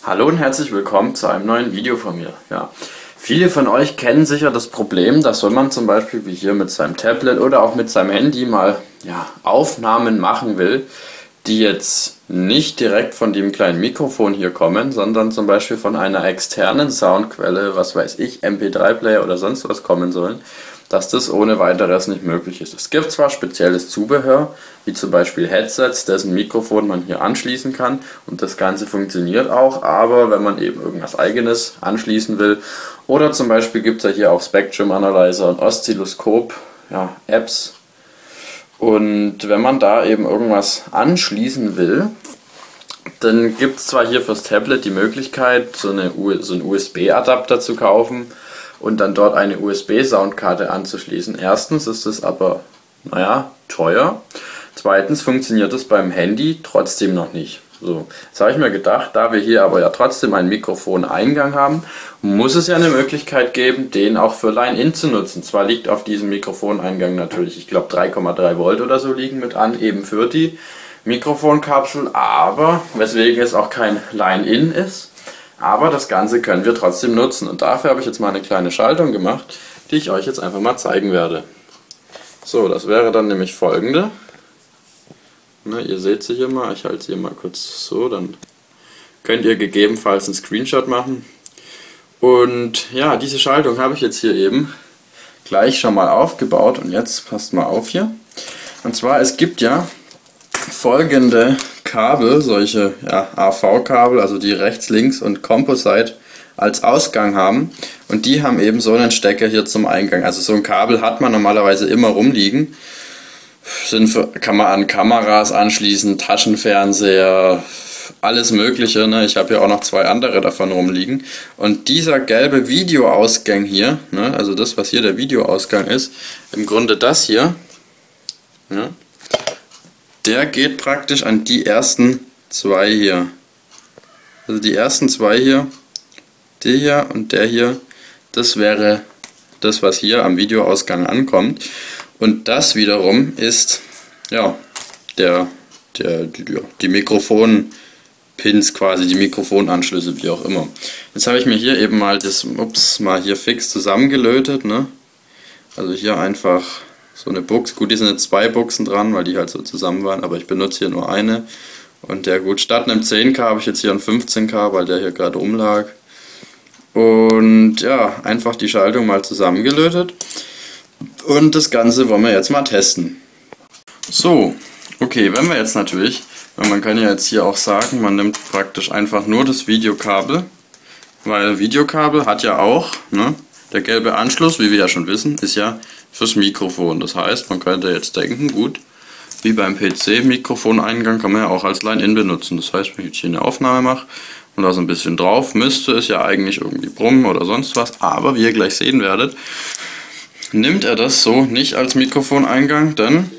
Hallo und herzlich willkommen zu einem neuen Video von mir. Ja, viele von euch kennen sicher das Problem, dass wenn man zum Beispiel wie hier mit seinem Tablet oder auch mit seinem Handy mal Aufnahmen machen will, die jetzt nicht direkt von dem kleinen Mikrofon hier kommen, sondern zum Beispiel von einer externen Soundquelle, was weiß ich, MP3-Player oder sonst was kommen sollen, dass das ohne weiteres nicht möglich ist. Es gibt zwar spezielles Zubehör, wie zum Beispiel Headsets, dessen Mikrofon man hier anschließen kann und das Ganze funktioniert auch, aber wenn man eben irgendwas eigenes anschließen will oder zum Beispiel gibt es ja hier auch Spectrum Analyzer und Oszilloskop, Apps, und wenn man da eben irgendwas anschließen will, dann gibt es zwar hier fürs Tablet die Möglichkeit, so einen USB-Adapter zu kaufen und dann dort eine USB-Soundkarte anzuschließen. Erstens ist es aber, teuer. Zweitens funktioniert es beim Handy trotzdem noch nicht. So, jetzt habe ich mir gedacht, da wir hier aber ja trotzdem einen Mikrofoneingang haben, muss es ja eine Möglichkeit geben, den auch für Line-In zu nutzen. Zwar liegt auf diesem Mikrofoneingang natürlich, ich glaube 3,3 Volt oder so liegen mit an, eben für die Mikrofonkapsel, aber weswegen es auch kein Line-In ist. Aber das Ganze können wir trotzdem nutzen und dafür habe ich jetzt mal eine kleine Schaltung gemacht, die ich euch jetzt einfach mal zeigen werde. So, das wäre dann nämlich folgende. Ihr seht sie hier mal, ich halte sie hier mal kurz so, dann könnt ihr gegebenenfalls einen Screenshot machen. Und ja, diese Schaltung habe ich jetzt hier eben gleich schon mal aufgebaut und jetzt passt mal auf hier. Und zwar, es gibt ja folgende Kabel, solche AV-Kabel, also die rechts, links und Composite als Ausgang haben und die haben eben so einen Stecker hier zum Eingang. Also so ein Kabel hat man normalerweise immer rumliegen. Kann man an Kameras anschließen, Taschenfernseher, alles mögliche. Ne? Ich habe hier auch noch zwei andere davon rumliegen. Und dieser gelbe Videoausgang hier, also das, was hier der Videoausgang ist, im Grunde das hier, der geht praktisch an die ersten zwei hier. Also die ersten zwei hier, der hier und der hier, das wäre das, was hier am Videoausgang ankommt. Und das wiederum ist die Mikrofon-Pins quasi, die Mikrofonanschlüsse, wie auch immer. Jetzt habe ich mir hier eben mal das mal hier fix zusammengelötet. Ne? Also hier einfach so eine Buchse. Gut, hier sind jetzt zwei Buchsen dran, weil die halt so zusammen waren, aber ich benutze hier nur eine. Und der gut, statt einem 10K habe ich jetzt hier einen 15K, weil der hier gerade umlag. Und ja, einfach die Schaltung mal zusammengelötet. Und das Ganze wollen wir jetzt mal testen. So, okay, wenn wir jetzt natürlich, man kann ja jetzt hier auch sagen, man nimmt praktisch einfach nur das Videokabel, weil Videokabel hat ja auch, der gelbe Anschluss, wie wir ja schon wissen, ist ja fürs Mikrofon. Das heißt, man könnte jetzt denken, gut, wie beim PC-Mikrofoneingang kann man ja auch als Line-In benutzen. Das heißt, wenn ich jetzt hier eine Aufnahme mache und da so ein bisschen drauf, müsste es ja eigentlich irgendwie brummen oder sonst was, aber wie ihr gleich sehen werdet, nimmt er das so nicht als Mikrofoneingang, denn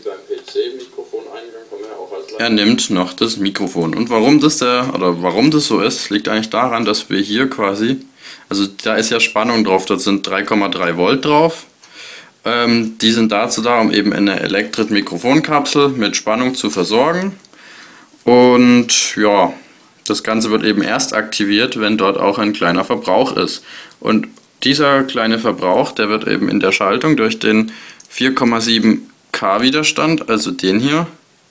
er nimmt noch das Mikrofon. Und warum das so ist, liegt eigentlich daran, dass wir hier quasi, also da ist ja Spannung drauf, da sind 3,3 Volt drauf. Die sind dazu da, um eben eine Elektret-Mikrofonkapsel mit Spannung zu versorgen. Und ja, das Ganze wird eben erst aktiviert, wenn dort auch ein kleiner Verbrauch ist. Und dieser kleine Verbrauch, der wird eben in der Schaltung durch den 4,7K Widerstand, also den hier,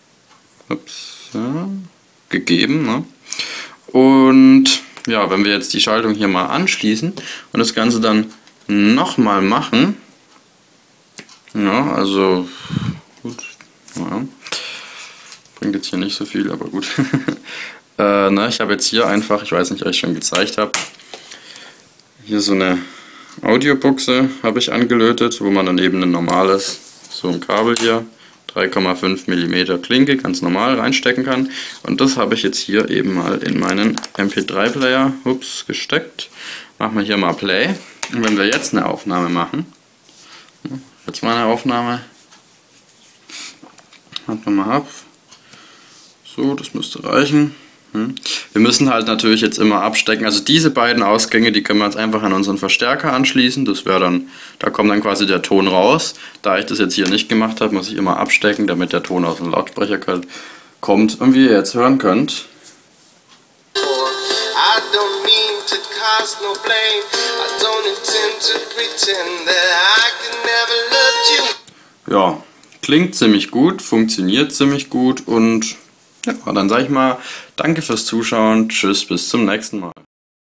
gegeben. Ne? Und ja, wenn wir jetzt die Schaltung hier mal anschließen und das Ganze dann nochmal machen, also gut, bringt jetzt hier nicht so viel, aber gut. Ich habe jetzt hier einfach, ich weiß nicht, ob ich schon gezeigt habe, hier so eine Audiobuchse habe ich angelötet, wo man dann eben ein normales, so ein Kabel hier, 3,5 mm Klinke, ganz normal reinstecken kann. Und das habe ich jetzt hier eben mal in meinen MP3-Player gesteckt. Machen wir hier mal Play. Und wenn wir jetzt eine Aufnahme machen, jetzt mal eine Aufnahme, warten wir mal ab. So, das müsste reichen. Wir müssen halt natürlich jetzt immer abstecken, also diese beiden Ausgänge, die können wir jetzt einfach an unseren Verstärker anschließen, das wäre dann, da kommt dann quasi der Ton raus. Da ich das jetzt hier nicht gemacht habe, muss ich immer abstecken, damit der Ton aus dem Lautsprecher kommt. Und wie ihr jetzt hören könnt, I don't mean to cast no blame. I don't intend to pretend that I can never love you. Ja, klingt ziemlich gut, funktioniert ziemlich gut und ja, dann sage ich mal, danke fürs Zuschauen, tschüss, bis zum nächsten Mal.